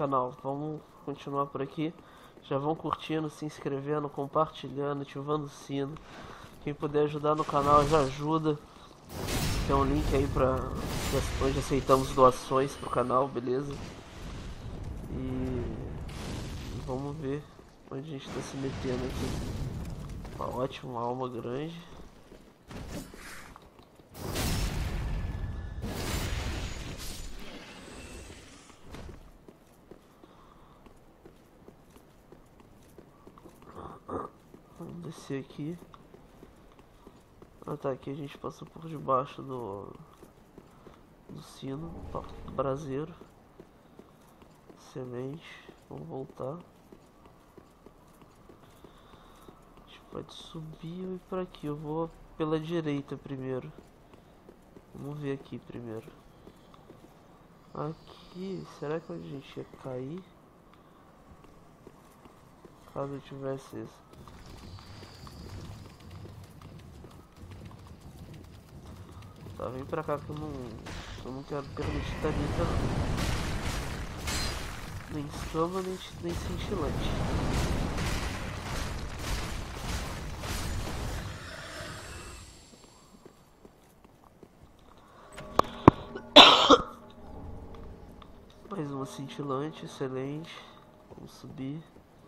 canal. Vamos continuar por aqui. Já vão curtindo, se inscrevendo, compartilhando, ativando o sino. Quem puder ajudar no canal já ajuda. Tem um link aí pra... Hoje aceitamos doações pro canal, beleza? E vamos ver onde a gente tá se metendo aqui. Uma ótima alma grande. Vamos descer aqui. Ah tá, aqui a gente passa por debaixo do sino, do braseiro. Excelente. Vamos voltar. A gente pode subir ou ir pra aqui. Eu vou pela direita primeiro. Vamos ver aqui primeiro. Aqui, será que onde a gente ia cair? Caso eu tivesse isso. Tá, vem pra cá que eu não quero permitir Thalita não. Nem escama, nem cintilante. Mais uma cintilante, excelente. Vamos subir.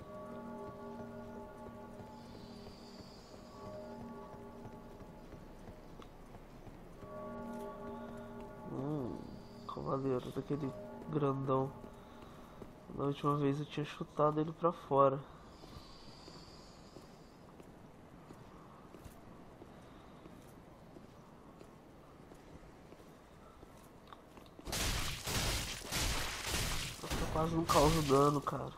Cavaleiro daquele grandão. Da última vez eu tinha chutado ele pra fora. Eu quase não causo dano, cara.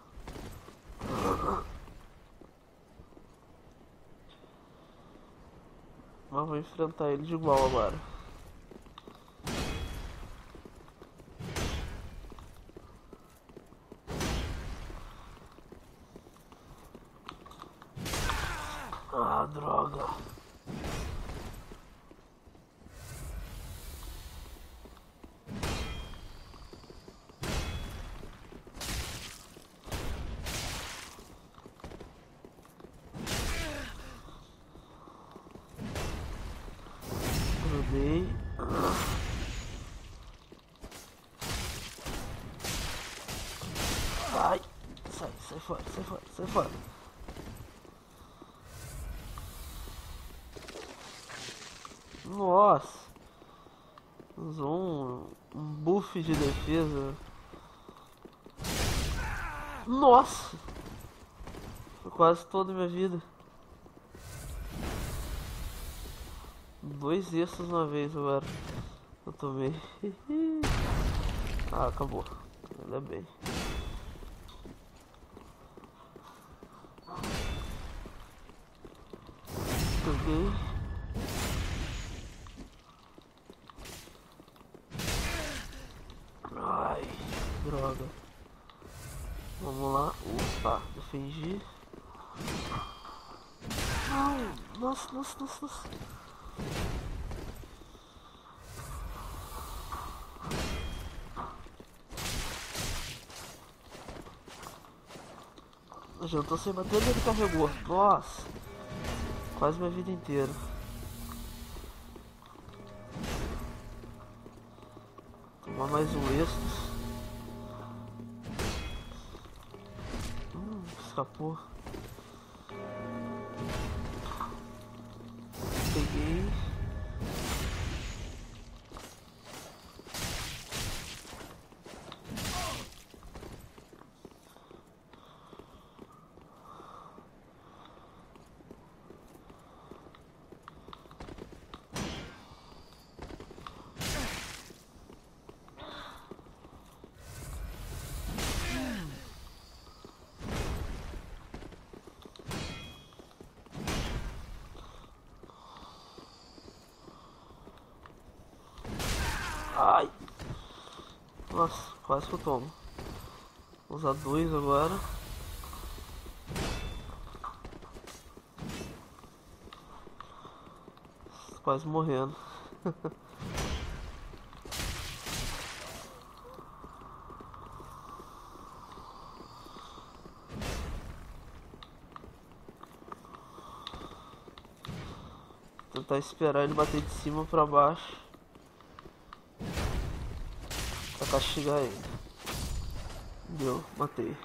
Mas vou enfrentar ele de igual agora. Ah, droga. Grudei. Sai. Sai fora, sai fora, sai fora. Nossa. Usou um buff de defesa. Nossa. Foi quase toda a minha vida. 2 extras uma vez agora. Eu tomei. Ah, acabou. Ainda bem. Peguei. Ai, droga. Vamos lá. Opa, defendi. Ai, nossa. Já tô sem bater, ele carregou. Nossa. Quase minha vida inteira. Tomar mais um extras. Escapou. Peguei. Ai. Nossa, quase que eu tomo. Vou usar 2 agora. Quase morrendo. tentar esperar ele bater de cima pra baixo pra castigar ele. Deu, matei.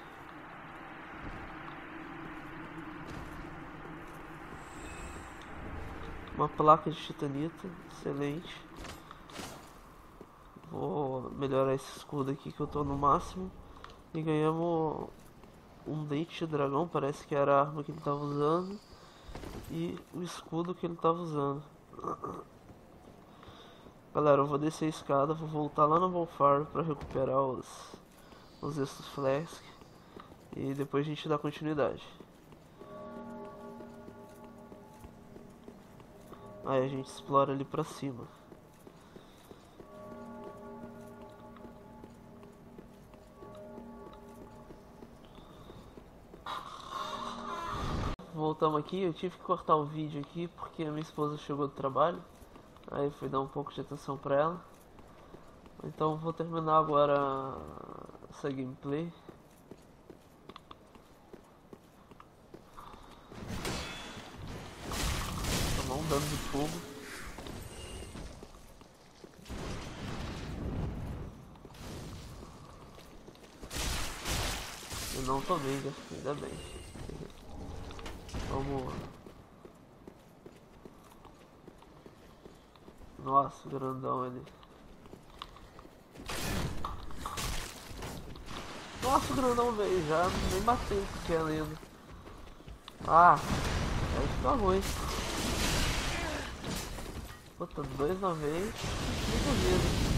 Uma placa de titanita, excelente. Vou melhorar esse escudo aqui que eu tô no máximo. E ganhamos um dente de dragão, parece que era a arma que ele tava usando. E o escudo que ele tava usando. Galera, eu vou descer a escada, vou voltar lá na Bonfire pra recuperar os Estus Flask. E depois a gente dá continuidade. Aí a gente explora ali pra cima. Voltamos aqui, eu tive que cortar o vídeo aqui porque a minha esposa chegou do trabalho. Aí fui dar um pouco de atenção pra ela. Então vou terminar agora essa gameplay. Tomar um dano de fogo. Eu não tomei, ainda bem. Vamos. Nossa, o grandão ali. Nossa, o grandão veio já, nem bateu o pequeno ainda. Ah, aí fica ruim. Puta, 2 na vez, muito vida.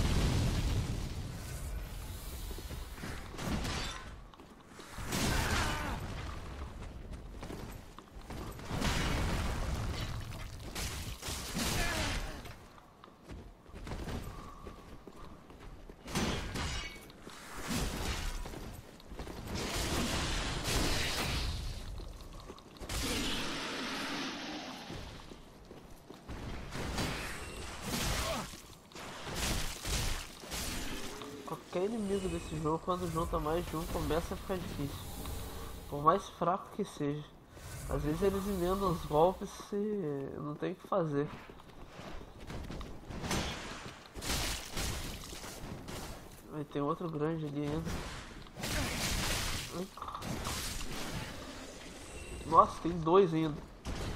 Qualquer inimigo desse jogo, quando junta mais de um, começa a ficar difícil. Por mais fraco que seja. Às vezes eles emendam os golpes e não tem o que fazer. Aí tem outro grande ali ainda. Nossa, tem 2 ainda.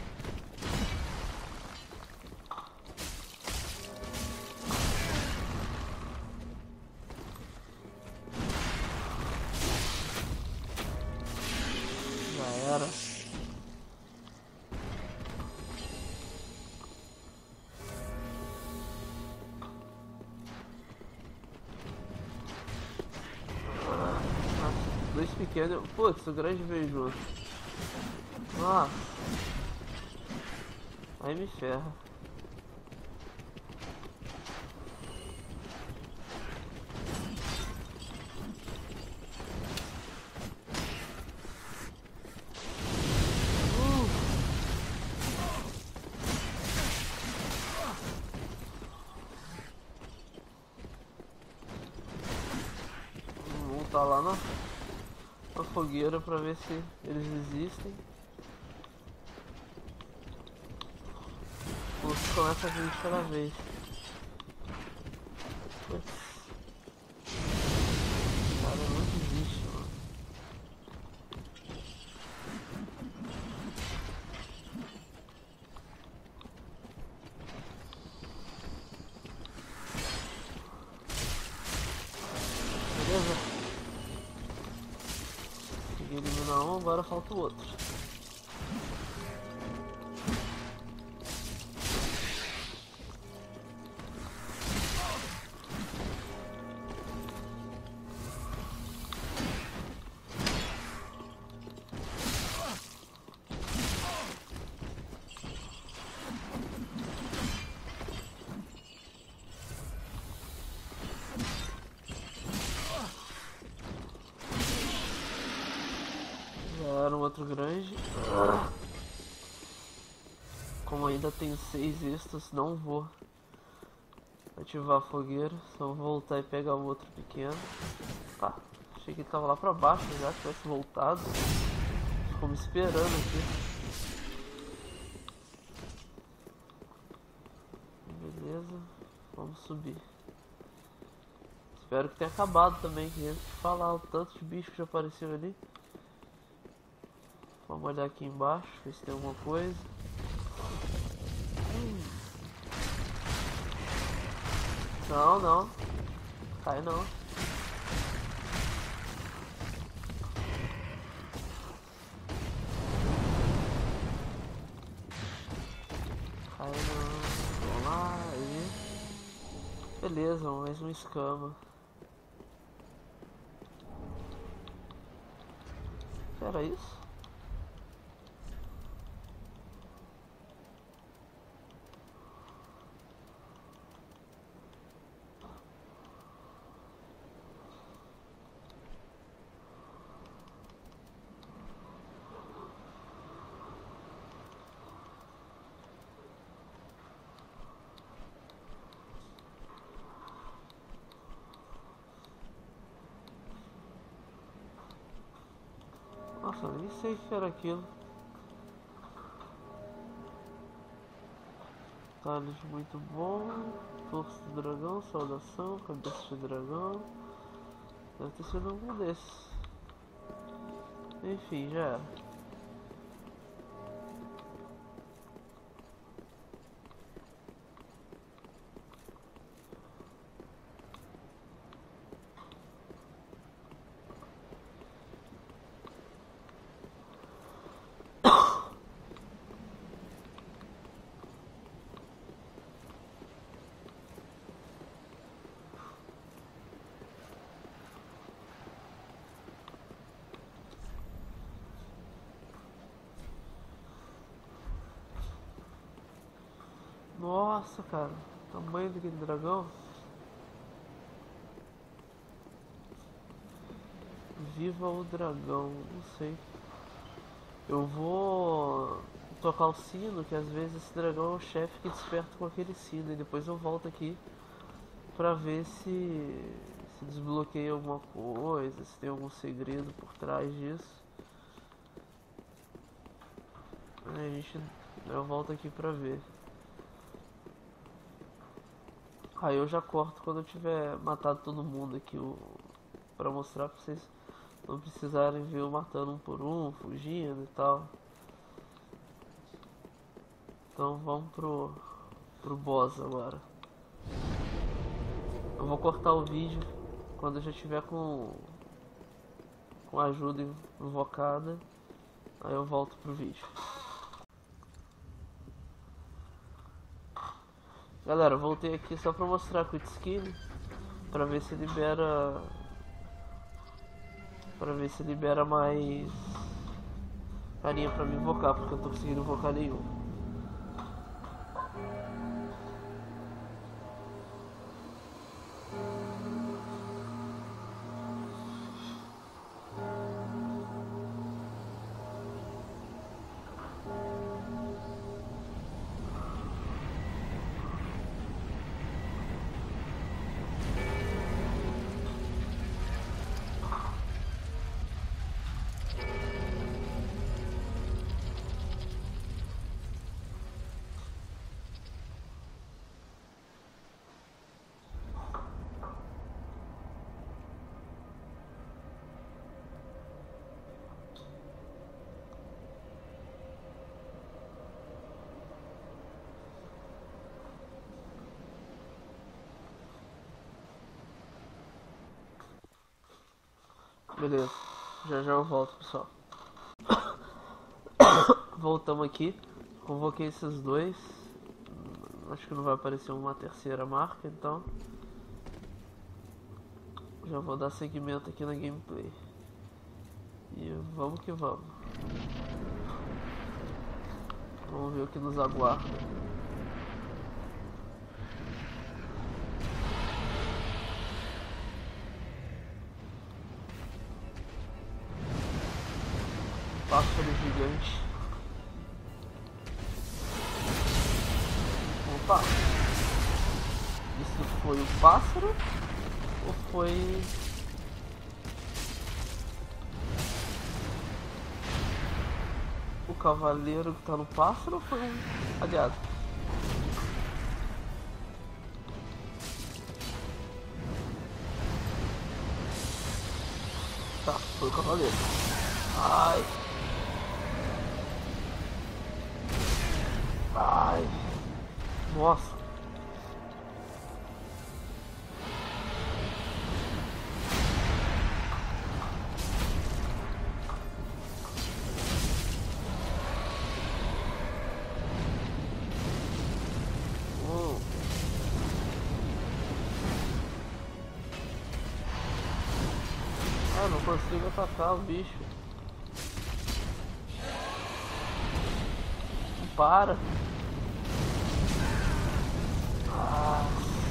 Era. Dois pequenos. Putz, o grande veio junto. Nossa. Aí me ferra. Tá lá na fogueira pra ver se eles existem. O urso começa a vir de cada vez. Putz. Cara, não existe, mano. Beleza? Eliminar um, agora falta o outro. Era um outro grande. Como ainda tenho 6 extras, não vou ativar a fogueira. Só vou voltar e pegar o outro pequeno. Tá, achei que ele tava lá pra baixo já, que tivesse voltado. Ficou me esperando aqui. vamos subir. Espero que tenha acabado também, que antes de falar o tanto de bicho que já apareceu ali. Vamos olhar aqui embaixo, ver se tem alguma coisa. Não, não. Cai não. Cai não. Vamos lá, aí. Beleza, mais um escama. Era isso? Nossa, nem sei o que era aquilo. Talhos muito bom. Torso de dragão, saudação, cabeça de dragão. Deve ter sido algum desses. Enfim, já era. Nossa, cara, o tamanho daquele dragão. Viva o dragão, não sei. Eu vou tocar o sino, que às vezes esse dragão é o chefe que desperta com aquele sino. E depois eu volto aqui pra ver se desbloqueia alguma coisa, se tem algum segredo por trás disso. Eu volto aqui pra ver. Aí eu já corto quando eu tiver matado todo mundo aqui, pra mostrar pra vocês não precisarem ver eu matando um por um, fugindo e tal. Então vamos pro boss agora. Eu vou cortar o vídeo quando eu já tiver com a ajuda invocada. Aí eu volto pro vídeo. Galera, eu voltei aqui só pra mostrar a Quick Skin, pra ver se libera mais carinha pra me invocar, porque eu não tô conseguindo invocar nenhum. Beleza, já eu volto, pessoal. Voltamos aqui, convoquei esses dois. Acho que não vai aparecer uma terceira marca, então já vou dar seguimento aqui na gameplay. E vamos que vamos. Vamos ver o que nos aguarda. Pássaro gigante. Opa! Isso foi o pássaro? Ou foi... o cavaleiro que tá no pássaro? Ou foi um aliado? Olha. Ai. Ai. Nossa. Ah, não consigo atacar o bicho. Não para. Ah.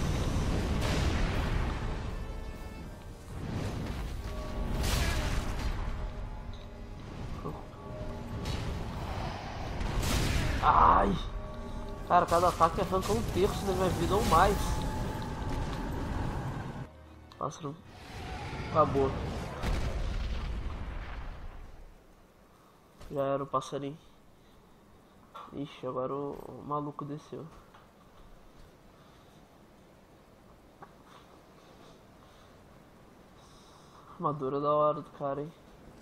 Ai. Cara, cada ataque arranca um terço da minha vida ou mais. Pássaro. Acabou. Já era o passarinho. Ixi, agora o maluco desceu. Armadura da hora do cara, hein?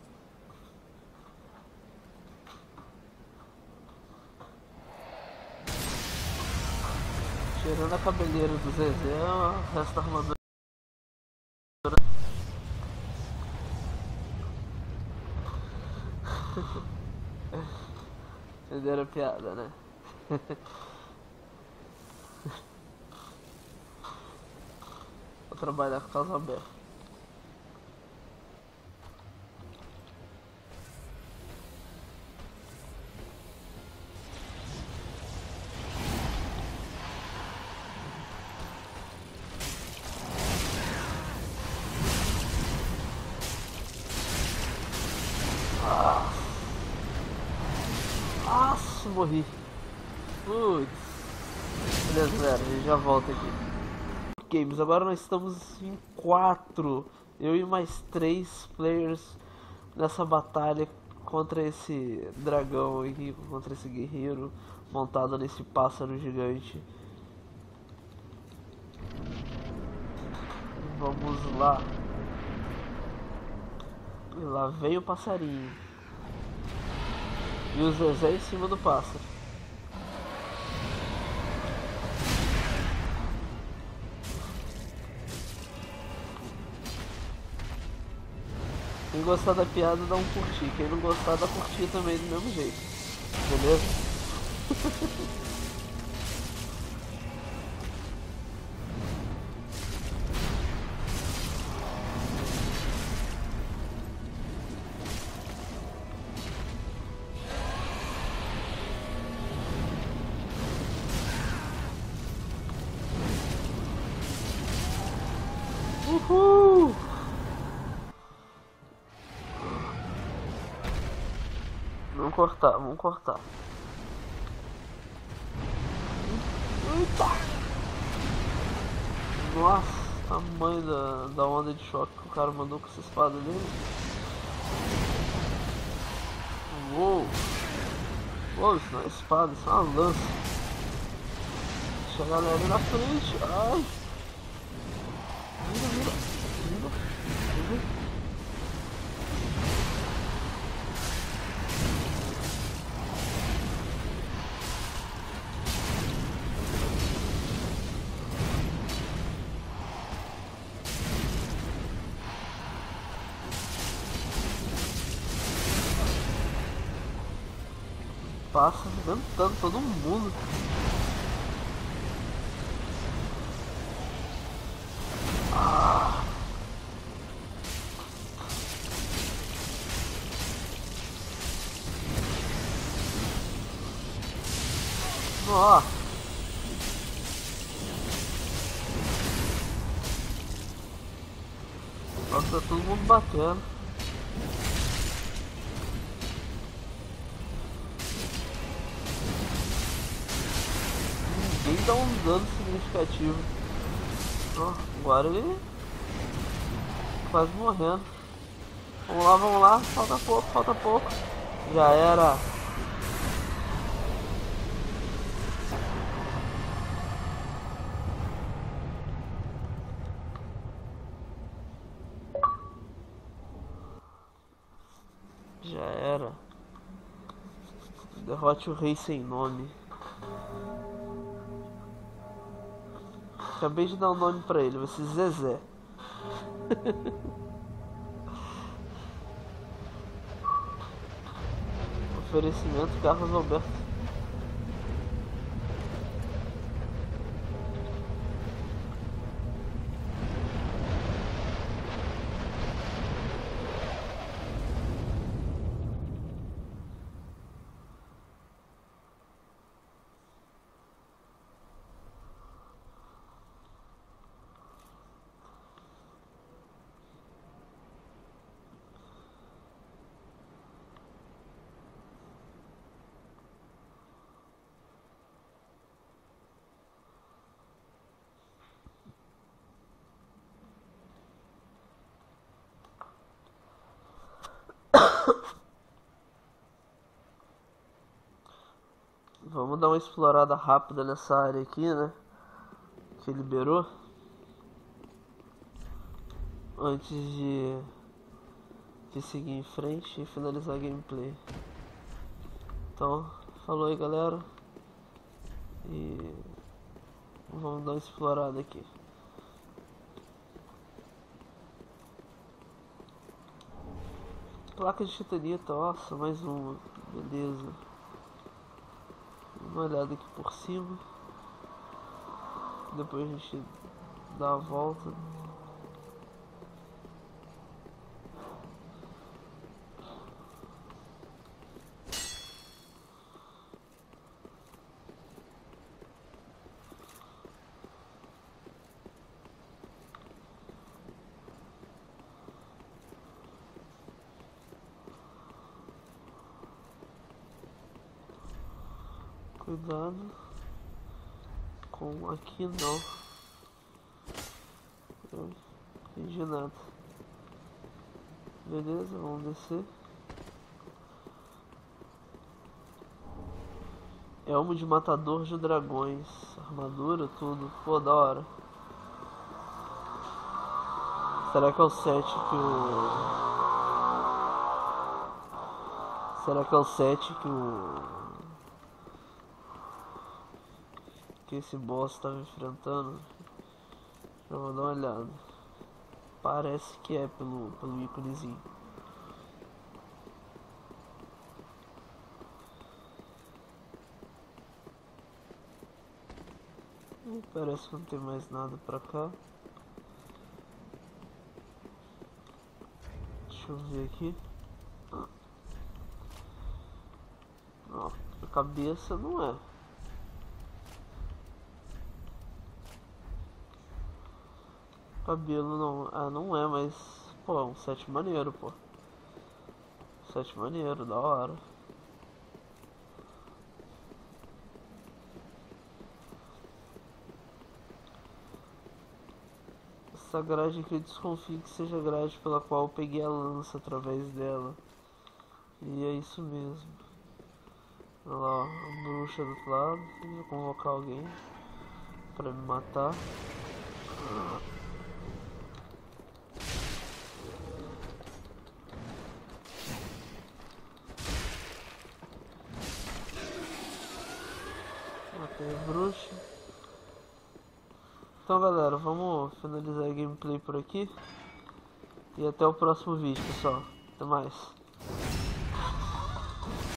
Tirando a cabeleira do Zezé, o resto da armadura. Entenderam a piada, né? Vou trabalhar com casa aberta. Nossa, morri. Putz. Beleza, galera, a gente já volta aqui. Games, agora nós estamos em 4. Eu e mais 3 players nessa batalha contra esse dragão aqui, contra esse guerreiro montado nesse pássaro gigante. Vamos lá. E lá vem o passarinho. E o Zezé em cima do pássaro. Quem gostar da piada dá um curtir. Quem não gostar dá curtir também do mesmo jeito. Beleza? Uhul! Vamos cortar, vamos cortar. Eita! Nossa, tamanho da onda de choque que o cara mandou com essa espada dele. Uou! Uou, isso não é espada, isso é uma lança. Deixa a galera na frente. Ai! Vira, vira, vira, vira. Passa arrebentando todo mundo. Ah. Nossa. Nossa, tá todo mundo batendo. Ninguém dá um dano significativo. Oh, agora ele quase morrendo. Vamos lá, falta pouco, falta pouco. Já era. Derrote o rei sem nome. Acabei de dar um nome pra ele, vai ser Zezé. Oferecimento Carlos Alberto. Vamos dar uma explorada rápida nessa área aqui, né? Que liberou. Antes de seguir em frente e finalizar a gameplay. Então, falou aí galera. E vamos dar uma explorada aqui. Placa de titanita, nossa, mais uma. Beleza. Uma olhada aqui por cima. Depois a gente dá a volta. Cuidado com aqui não. Eu não entendi nada. Beleza, vamos descer. Elmo de matador de dragões. Armadura, tudo. Pô, da hora. Será que é o 7 que o... Será que é o 7 que o... que esse boss estava enfrentando? Já vou dar uma olhada. Parece que é pelo íconezinho. Parece que não tem mais nada pra cá. Deixa eu ver aqui. Ó, a cabeça não é. Cabelo não. Ah, não é, mas. Pô, é um set maneiro, pô. Set maneiro, da hora. Essa grade aqui eu desconfio que seja a grade pela qual eu peguei a lança através dela. E é isso mesmo. Olha lá, a bruxa do outro lado. Vou convocar alguém pra me matar. Matei a bruxa. Então galera, vamos finalizar a gameplay por aqui. E até o próximo vídeo, pessoal. Até mais.